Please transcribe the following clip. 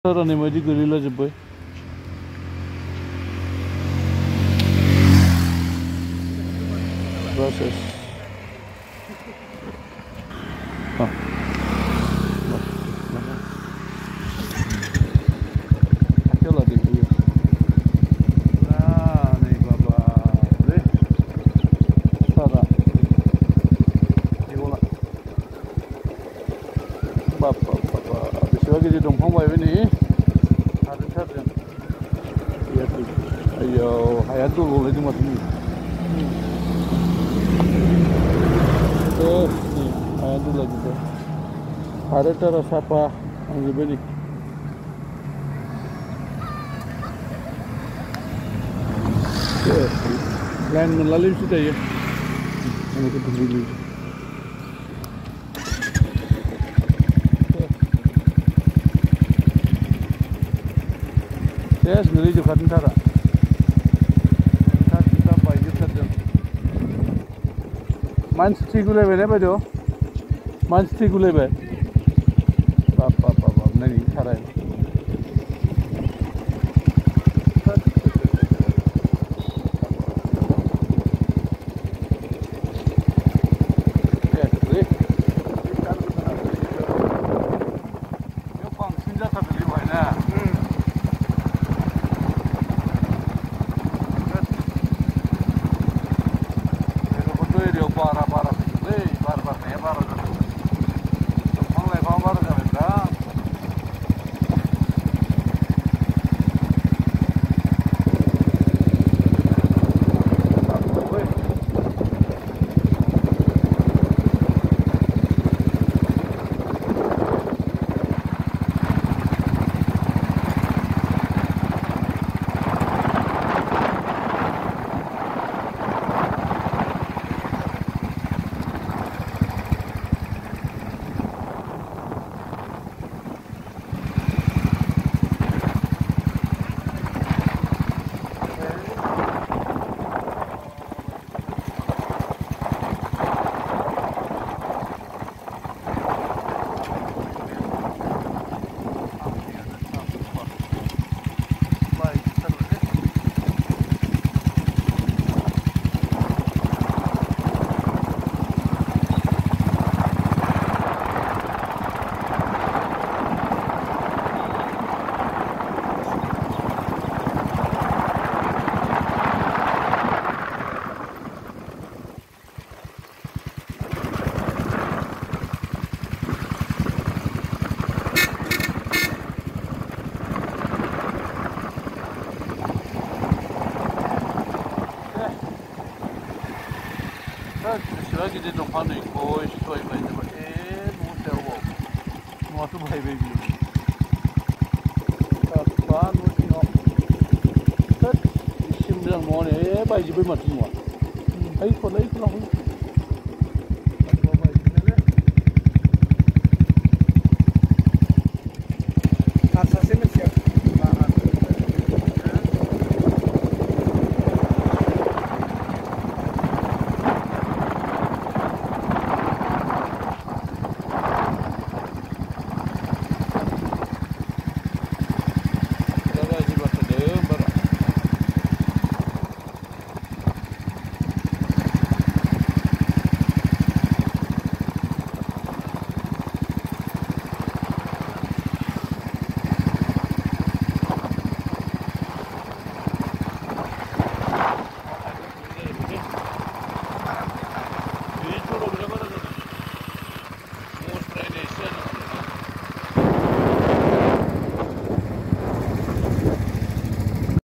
Sarane baयदि गोलैलाजोब्बाय process aquela devia nih bapak Sarah diolah bapak बेसेबा गिदिर दंफां बायबाय नै कारेन्टारजों आयौ हाया दल'लायदों माथो नै हाया दलाजोब्बाय कारेन्टारा साफा थांजोब्बाय नै लाइन मोनलालै बिसोर दायो आंखौ दुगैलैयो Yes, ngelih kareantar. Kita bayar saja. Mans tigule bene bado. Mans tigule be. Papa, nani sarai. Yes, deh. Yo pang sinja tak beli mana? बेसेबा गिदिर दंफां नै गय सय बायजोब्बाय न' सायाव न'आथ' बायबाय बियो साफा न' सिङाव थोद एसे मोजां न'आनो बायजोब्बाय माथो न'आ ओइखौलाय लांफै सासे मानसिया